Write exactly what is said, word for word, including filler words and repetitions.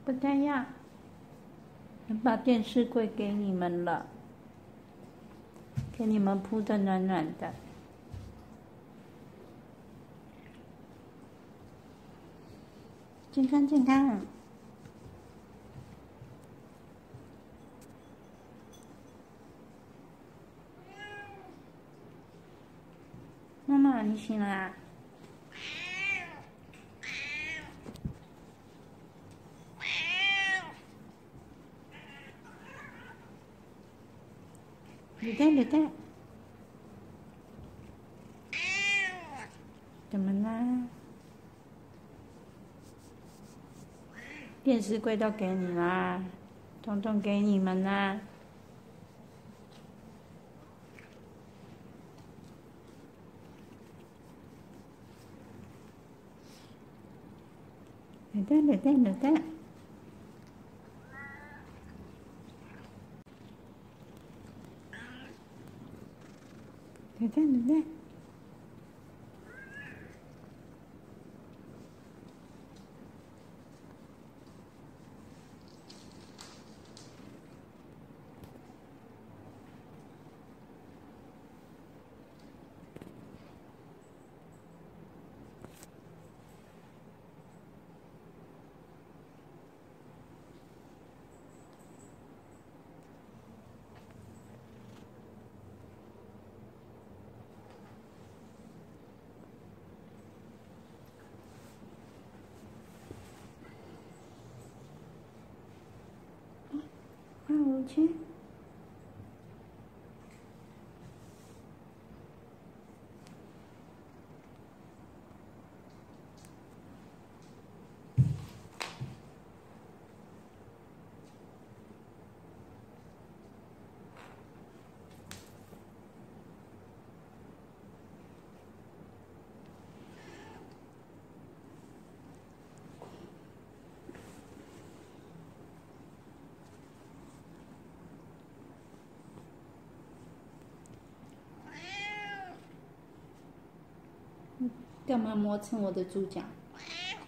不太要，把电视柜给你们了，给你们铺的暖暖的。健康健康。妈妈，你醒了啊？绿蛋绿蛋，怎么啦？电视柜都给你啦，统统给你们啦。绿蛋绿蛋绿蛋，绿蛋绿蛋。啊，我去。干嘛磨蹭我的猪脚？